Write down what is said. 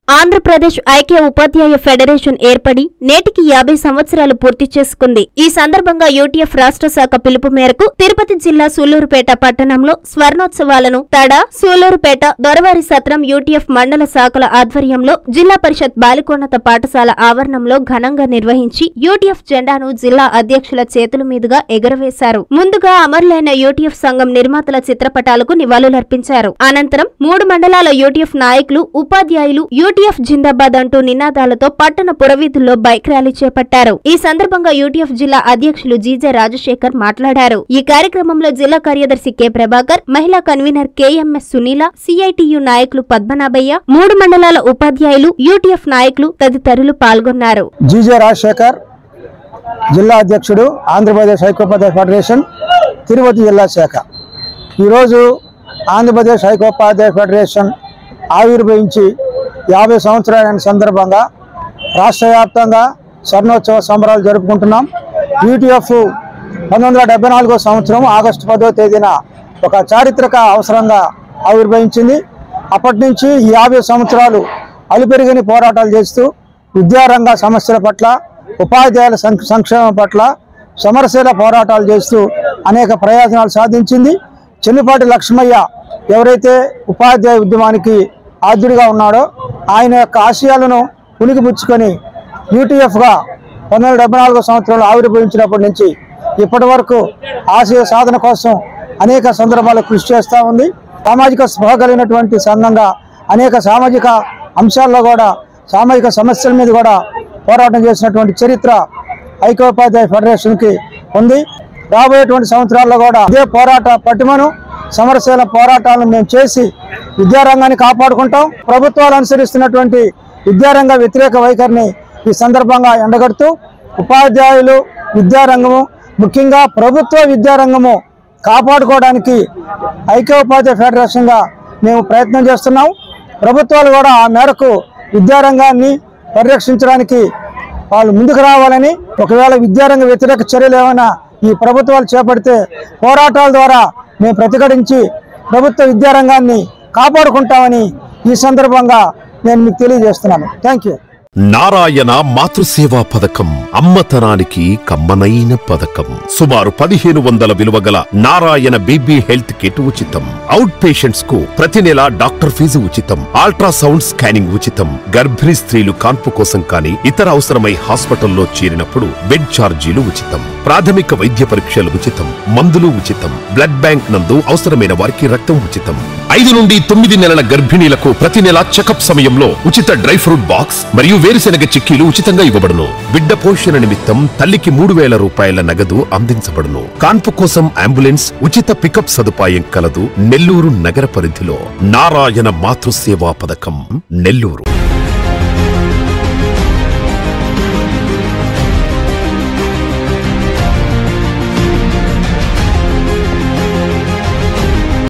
ఆంధ్రప్రదేశ్ ఐక్య ఉపాధ్యాయ ఫెడరేషన్ ఏర్పడి నేటికి 50 సంవత్సరాలు పూర్తి చేసుకుంది. ఈ సందర్భంగా యూటీఎఫ్ రాష్ట్ర శాఖ పిలుపు మేరకు తిరుపతి జిల్లా సూళ్లూరుపేట పట్టణంలో స్వర్ణోత్సవాలను తడ, సూళ్లూరుపేట, దొరవారి సత్రం యూటీఎఫ్ మండల శాఖల ఆధ్వర్యంలో జిల్లా పరిషత్ బాలికోన్నత పాఠశాల ఆవరణంలో ఘనంగా నిర్వహించి యూటీఎఫ్ జెండాను జిల్లా అధ్యక్షుల చేతుల మీదుగా ఎగురవేశారు. ముందుగా అమరులైన యూటీఎఫ్ సంఘం నిర్మాతల చిత్రపటాలకు నివాళులర్పించారు. అనంతరం 3 మండలాల యూటీఎఫ్ నాయకులు, ఉపాధ్యాయులు యూటీఎఫ్ జిందాబాద్ అంటూ నినాదాలతో పట్టణ పురవీధుల్లో బైక్ ర్యాలీ చేపట్టారు. ఈ సందర్భంగా యూటీఎఫ్ జిల్లా అధ్యక్షులు జీజే రాజశేఖర్ మాట్లాడారు. ఈ కార్యక్రమంలో జిల్లా కార్యదర్శి కె ప్రభాకర్, మహిళా కన్వీనర్ కెఎంఎస్ సునీల, సిఐటియు నాయకులు పద్మనాభయ్య, 3 మండలాల ఉపాధ్యాయులు, యూటీఎఫ్ నాయకులు తదితరులు పాల్గొన్నారు. జీజే రాజశేఖర్, జిల్లా అధ్యక్షుడు, ఆంధ్రప్రదేశ్ ఐక్యోపాధ్యాయ ఫెడరేషన్, తిరుపతి జిల్లా శాఖ. ఈరోజు ఆంధ్రప్రదేశ్ ఐక్యోపాధ్యాయ ఫెడరేషన్ ఆవిర్భవించి 50 సంవత్సరాల సందర్భంగా రాష్ట్ర వ్యాప్తంగా స్వర్ణోత్సవ సంబరాలు జరుపుకుంటున్నాం. యూటీఎఫ్ 1974 సంవత్సరం ఆగస్టు 10వ తేదీన ఒక చారిత్రక అవసరంగా ఆవిర్భవించింది. అప్పటి నుంచి 50 సంవత్సరాలు అలుపెరుగని పోరాటాలు చేస్తూ విద్యారంగ సమస్యల పట్ల, ఉపాధ్యాయుల సంక్షేమం పట్ల సమరశీల పోరాటాలు చేస్తూ అనేక ప్రయోజనాలు సాధించింది. చెన్నుపాటి లక్ష్మయ్య ఎవరైతే ఉపాధ్యాయ ఉద్యమానికి ఆద్యుడిగా ఉన్నాడో ఆయన యొక్క ఆశయాలను పుణికిపుచ్చుకొని యూటీఎఫ్గా 1974 సంవత్సరంలో ఆవిర్భవించినప్పటి నుంచి ఇప్పటి వరకు ఆశయ సాధన కోసం అనేక సందర్భాల్లో కృషి చేస్తూ ఉంది. సామాజిక స్పృహ కలిగినటువంటి సంఘంగా అనేక సామాజిక అంశాల్లో కూడా, సామాజిక సమస్యల మీద కూడా పోరాటం చేసినటువంటి చరిత్ర ఐక్యోపాధ్యాయ ఫెడరేషన్కి ఉంది. రాబోయేటువంటి సంవత్సరాల్లో కూడా ఇదే పోరాట పటిమను, సమరశీల పోరాటాలను మేము చేసి విద్యారంగాన్ని కాపాడుకుంటాం. ప్రభుత్వాలు అనుసరిస్తున్నటువంటి విద్యారంగ వ్యతిరేక వైఖరిని ఈ సందర్భంగా ఎండగడుతూ ఉపాధ్యాయులు, విద్యారంగము, ముఖ్యంగా ప్రభుత్వ విద్యారంగము కాపాడుకోవడానికి ఐక్యోపాధ్యాయ ఫెడరేషన్గా మేము ప్రయత్నం చేస్తున్నాం. ప్రభుత్వాలు కూడా ఆ మేరకు విద్యారంగాన్ని పరిరక్షించడానికి వాళ్ళు ముందుకు రావాలని, ఒకవేళ విద్యారంగ వ్యతిరేక చర్యలు ఏమైనా ఈ ప్రభుత్వాలు చేపడితే పోరాటాల ద్వారా మేము ప్రతిఘటించి ప్రభుత్వ విద్యారంగాన్ని కాపాడుకుంటామని ఈ సందర్భంగా నేను మీకు తెలియజేస్తున్నాను. Thank you. నారాయణ మాతృసేవా పథకం అమ్మతనానికి కమ్మనైన పథకం. సుమారు 1500 విలువ గల నారాయణ బేబీ హెల్త్ కిట్ ఉచితం. అవుట్ పేషెంట్స్ కు ప్రతి నెల డాక్టర్ ఫీజు ఉచితం. అల్ట్రాసౌండ్ స్కానింగ్ ఉచితం. గర్భిణీ స్త్రీలు కాన్పు కోసం కానీ ఇతర అవసరమై హాస్పిటల్లో చేరినప్పుడు బెడ్ ఛార్జీలు ఉచితం. ప్రాథమిక వైద్య పరీక్షలు ఉచితం. మందులు ఉచితం. బ్లడ్ బ్యాంక్ నందు అవసరమైన వారికి రక్తం ఉచితం. 5 నుండి 9 నెలల గర్భిణీలకు ప్రతి నెల చెకప్ సమయంలో ఉచిత డ్రై ఫ్రూట్ బాక్స్ మరియు వేరుశెనగ చిక్కీలు ఉచితంగా ఇవ్వబడును. బిడ్డ పోషణ నిమిత్తం తల్లికి 3000 రూపాయల నగదు అందించబడును. కాన్పు కోసం అంబులెన్స్, ఉచిత పికప్ సదుపాయం కలదు. నెల్లూరు నగర పరిధిలో నారాయణ మాతృసేవా పథకం, నెల్లూరు.